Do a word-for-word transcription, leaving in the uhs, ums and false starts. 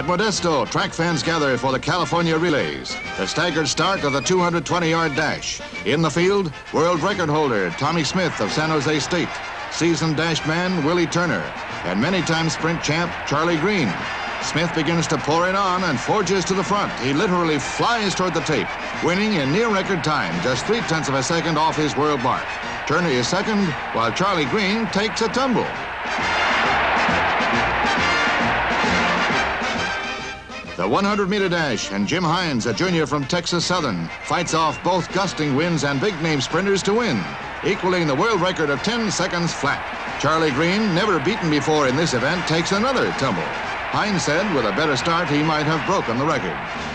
Modesto, track fans gather for the California relays. The staggered start of the two hundred twenty yard dash. In the field, world record holder Tommy Smith of San Jose State, seasoned dash man Willie Turner, and many-time sprint champ Charlie Green. Smith begins to pour it on and forges to the front. He literally flies toward the tape, winning in near record time, just three-tenths of a second off his world mark. Turner is second, while Charlie Green takes a tumble. The one hundred meter dash, and Jim Hines, a junior from Texas Southern, fights off both gusting winds and big-name sprinters to win, equaling the world record of ten seconds flat. Charlie Green, never beaten before in this event, takes another tumble. Hines said with a better start, he might have broken the record.